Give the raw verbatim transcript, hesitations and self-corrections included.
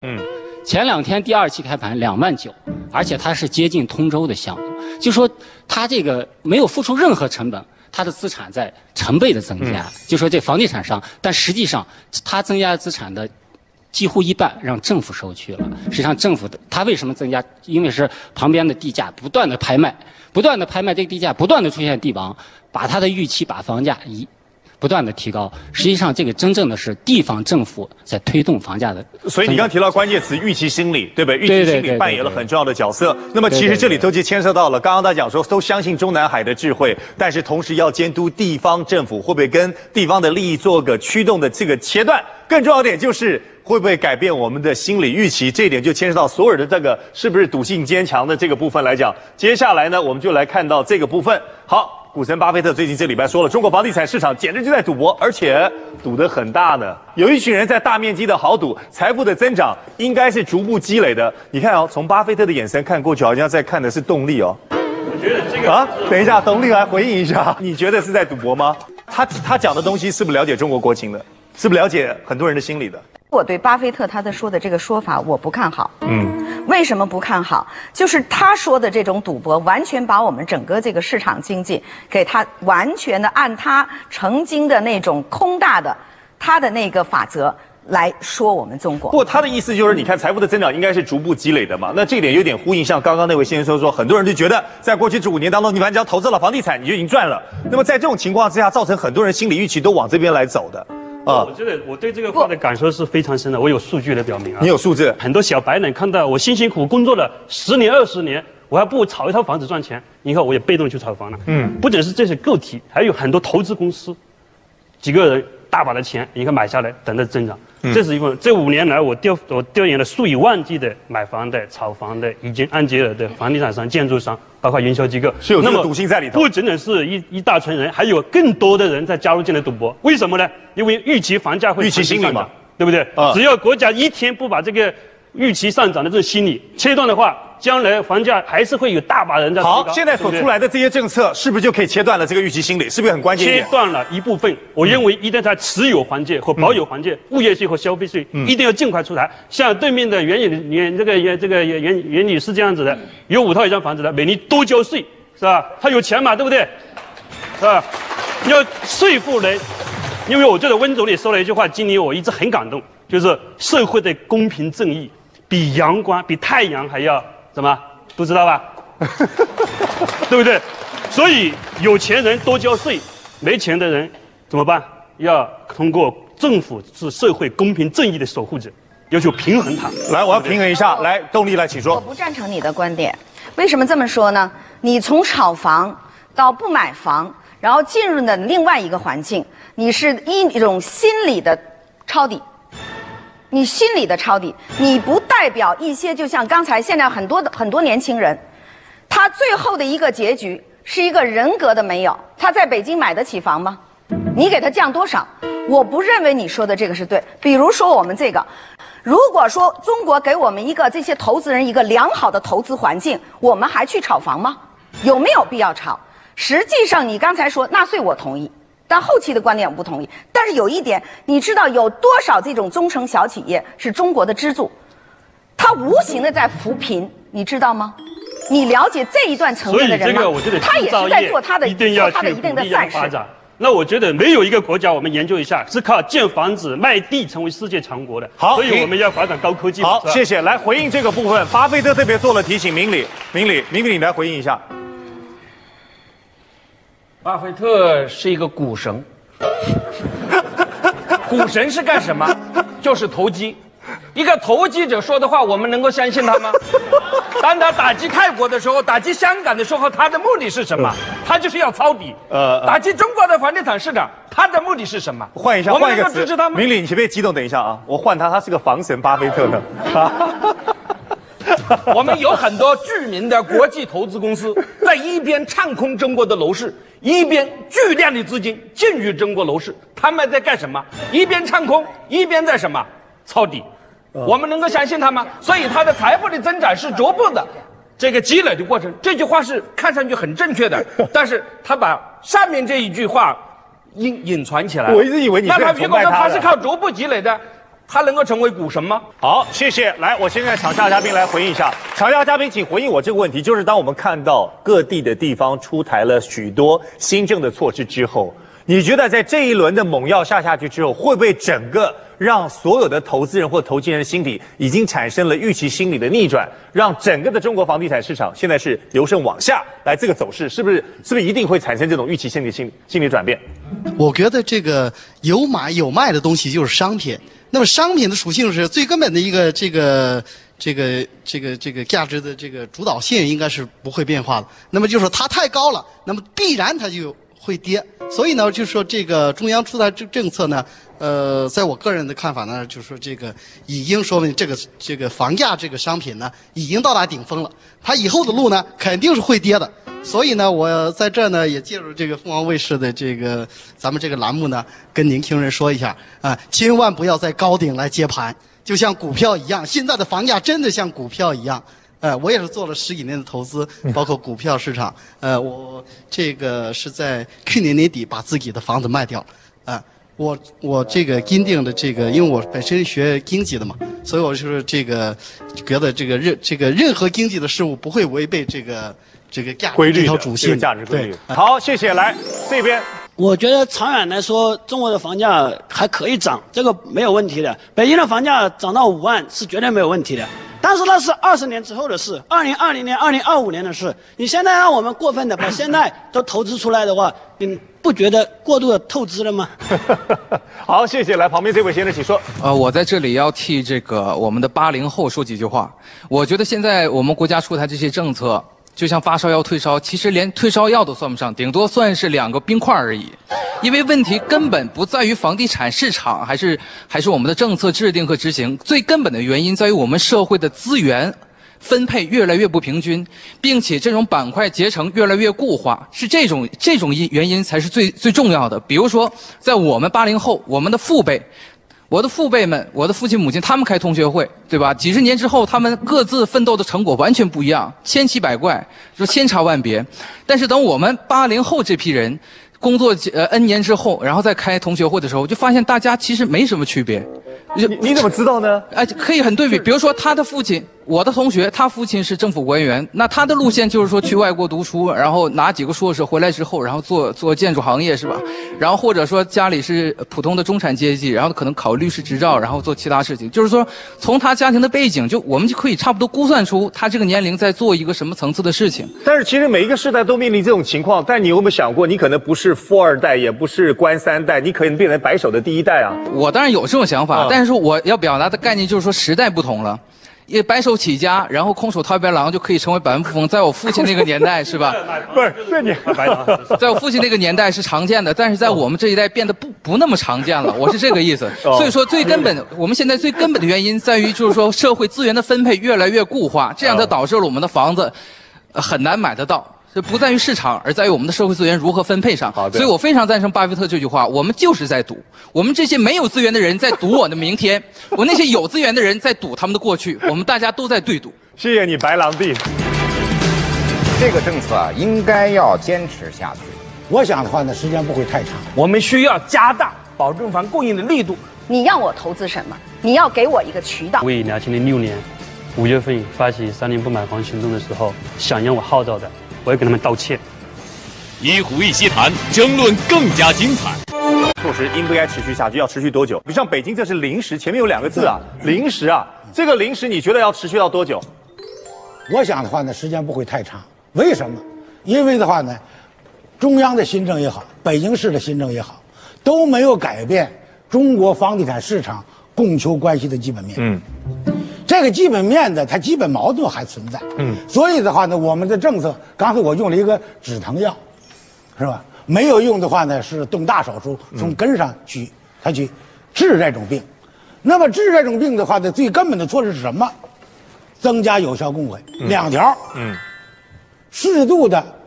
嗯， 前两天第二期开盘两万九，而且它是接近通州的项目，就说它这个没有付出任何成本，它的资产在成倍的增加。嗯、就说这房地产商，但实际上它增加资产的几乎一半让政府收去了。实际上政府的它为什么增加？因为是旁边的地价不断的拍卖，不断的拍卖，这个地价不断的出现地王，把它的预期把房价一。不断的提高，实际上这个真正的是地方政府在推动房价的。 所以你刚提到关键词预期心理，对不对？预期心理扮演了很重要的角色。那么其实这里头就牵涉到了，刚刚他讲说都相信中南海的智慧，但是同时要监督地方政府会不会跟地方的利益做个驱动的这个切断。更重要的点就是会不会改变我们的心理预期，这一点就牵涉到所有的这个是不是赌性坚强的这个部分来讲。接下来呢，我们就来看到这个部分。好。股神巴菲特最近这礼拜说了，中国房地产市场简直就在赌博，而且赌得很大呢。有一群人在大面积的豪赌，财富的增长应该是逐步积累的。你看哦，从巴菲特的眼神看过去，好像在看的是动力哦。 我觉得这个啊，等一下，动力来回应一下，你觉得是在赌博吗？他他讲的东西是不是了解中国国情的？是不是了解很多人的心理的？ 我对巴菲特他的说的这个说法我不看好。 嗯， 为什么不看好？就是他说的这种赌博，完全把我们整个这个市场经济给他完全的按他曾经的那种空大的他的那个法则来说我们中国。 不过他的意思就是，你看财富的增长应该是逐步积累的嘛。那这一点有点呼应，像刚刚那位先生说说，很多人就觉得在过去这五年当中，你反正只要投资了房地产，你就已经赚了。那么在这种情况之下，造成很多人心理预期都往这边来走的。 啊，我觉得我对这个话的感受是非常深的。我有数据来表明啊。 你有数字？ 很多小白人看到我辛辛苦苦工作了十年、二十年，我还不如炒一套房子赚钱。你看，我也被动去炒房了。嗯，不仅是这些个体，还有很多投资公司，几个人大把的钱，你看买下来等着增长。嗯、这是一个。这五年来，我调我调研了数以万计的买房的、炒房的、已经按揭了的房地产商、建筑商，包括营销机构， 是有这个赌性在里头。 不仅仅是一一大群人，还有更多的人在加入进来赌博。为什么呢？因为预期房价会预期心理嘛， 对不对？ 啊、 只要国家一天不把这个预期上涨的这种心理切断的话，将来房价还是会有大把人在。 好，现在所出来的这些政策，是不是就可以切断了这个预期心理？是不是很关键一点？ 切断了一部分。我认为，一旦在持有环节和保有环节，嗯、物业税和消费税、嗯、一定要尽快出台。像对面的袁女袁这个袁这个袁袁女士这样子的，有五套以上房子的，每年多交税，是吧？他有钱嘛，对不对？是吧？要说服人。因为我觉得温总理说了一句话，今年我一直很感动，就是社会的公平正义比阳光、比太阳还要什么？不知道吧？对不对？所以有钱人多交税，没钱的人怎么办？要通过政府是社会公平正义的守护者，要求平衡它。 来，我要平衡一下。来，动力来，请说。 我不赞成你的观点，为什么这么说呢？你从炒房到不买房，然后进入的另外一个环境。你是一种心理的抄底，你心理的抄底，你不代表一些，就像刚才现在很多的很多年轻人，他最后的一个结局是一个人格的没有。他在北京买得起房吗？你给他降多少？我不认为你说的这个是对。比如说我们这个，如果说中国给我们一个这些投资人一个良好的投资环境，我们还去炒房吗？有没有必要炒？实际上你刚才说纳税我同意，但后期的观点我不同意。但是有一点，你知道有多少这种中层小企业是中国的支柱，它无形的在扶贫，你知道吗？你了解这一段层面的人吗？ 所以这个我觉得他也是在做他的一定要做他的一定的善事。 那我觉得没有一个国家，我们研究一下是靠建房子卖地成为世界强国的。 好， 所以我们要发展高科技。 好，谢谢。来回应这个部分，巴菲特特别做了提醒，明理，明理，明理，你来回应一下。 巴菲特是一个股神，股神是干什么？就是投机。一个投机者说的话，我们能够相信他吗？当他打击泰国的时候，打击香港的时候，他的目的是什么？他就是要抄底。呃，打击中国的房地产市场，他的目的是什么？ 换一下，换一个词。明理，你先别激动，等一下啊，我换他，他是个房神巴菲特的。 我们有很多著名的国际投资公司，在一边唱空中国的楼市，一边巨量的资金进入中国楼市，他们在干什么？一边唱空，一边在什么？抄底。我们能够相信他吗？所以他的财富的增长是逐步的这个积累的过程。这句话是看上去很正确的，但是他把上面这一句话隐隐传起来。 我一直以为你是很崇拜他的。 那他如果说他是靠逐步积累的。 他能够成为股神吗？ 好，谢谢。来，我现在场下嘉宾来回应一下。场下嘉宾，请回应我这个问题，就是当我们看到各地的地方出台了许多新政的措施之后，你觉得在这一轮的猛药下下去之后，会不会整个让所有的投资人或投机人的心理已经产生了预期心理的逆转，让整个的中国房地产市场现在是由盛往下？来，这个走势是不是是不是一定会产生这种预期心理心理心理转变？ 我觉得这个有买有卖的东西就是商品。那么商品的属性是最根本的一个这个这个这个这个价值的这个主导性应该是不会变化的。那么就是它太高了，那么必然它就会跌。所以呢，就是说这个中央出台政政策呢，呃，在我个人的看法呢，就是说这个已经说明这个这个房价这个商品呢已经到达顶峰了，它以后的路呢肯定是会跌的。所以呢，我在这呢也借助这个凤凰卫视的这个咱们这个栏目呢，跟年轻人说一下啊，千万不要在高顶来接盘，就像股票一样，现在的房价真的像股票一样。呃，我也是做了十几年的投资，包括股票市场。呃，我这个是在去年年底把自己的房子卖掉了。啊、呃，我我这个坚定的这个，因为我本身学经济的嘛，所以我就是这个觉得这个任这个任何经济的事物不会违背这个。这个价值这条主线， 价值规律。好，谢谢。来这边， 我觉得长远来说，中国的房价还可以涨，这个没有问题的。北京的房价涨到五万是绝对没有问题的，但是那是二十年之后的事，二零二零年、二零二五年的事。你现在让我们过分的把现在都投资出来的话，你不觉得过度的透支了吗？ 好，谢谢。来，旁边这位先生，请说。 呃，我在这里要替这个我们的八零后说几句话。我觉得现在我们国家出台这些政策。就像发烧药退烧，其实连退烧药都算不上，顶多算是两个冰块而已。因为问题根本不在于房地产市场，还是还是我们的政策制定和执行，最根本的原因在于我们社会的资源分配越来越不平均，并且这种板块结成越来越固化，是这种这种原因才是最最重要的。比如说，在我们八零后，我们的父辈。我的父辈们，我的父亲母亲，他们开同学会，对吧？几十年之后，他们各自奋斗的成果完全不一样，千奇百怪，说千差万别。但是等我们八零后这批人工作呃 N 年之后，然后再开同学会的时候，就发现大家其实没什么区别。 你你怎么知道呢？ 哎，可以很对比。比如说他的父亲，我的同学，他父亲是政府官员，那他的路线就是说去外国读书，然后拿几个硕士回来之后，然后做做建筑行业是吧？然后或者说家里是普通的中产阶级，然后可能考律师执照，然后做其他事情。就是说，从他家庭的背景，就我们就可以差不多估算出他这个年龄在做一个什么层次的事情。 但是其实每一个世代都面临这种情况，但你有没有想过，你可能不是富二代，也不是官三代，你可能变成白手的第一代啊？ 我当然有这种想法，嗯、但是说我要表达的概念就是说时代不同了。也白手起家，然后空手套白狼就可以成为百万富翁，在我父亲那个年代是吧？ 不是，对你白狼， 在我父亲那个年代是常见的，但是在我们这一代变得不不那么常见了。我是这个意思。所以说最根本，我们现在最根本的原因在于，就是说社会资源的分配越来越固化，这样就导致了我们的房子很难买得到。这不在于市场，而在于我们的社会资源如何分配上。所以我非常赞成巴菲特这句话：我们就是在赌，我们这些没有资源的人在赌我的明天，我那些有资源的人在赌他们的过去，我们大家都在对赌。 谢谢你，白狼弟。 这个政策啊，应该要坚持下去。 我想的话呢，时间不会太长。 我们需要加大保证房供应的力度。 你要我投资什么？你要给我一个渠道。 我以两千零六年五月份发起三年不买房行动的时候，响应我号召的。我要跟他们道歉。 一湖一席谈，争论更加精彩。 措施应不应该持续下去？要持续多久？比如像北京，这是临时，前面有两个字啊，临时啊，这个临时你觉得要持续到多久？ 我想的话呢，时间不会太长。为什么？因为的话呢，中央的新政也好，北京市的新政也好，都没有改变中国房地产市场供求关系的基本面。嗯。这个基本面的它基本矛盾还存在，嗯，所以的话呢，我们的政策刚才我用了一个止疼药，是吧？没有用的话呢，是动大手术，从根上去，它去治这种病。那么治这种病的话呢，最根本的措施是什么？增加有效供给，两条，嗯，适度的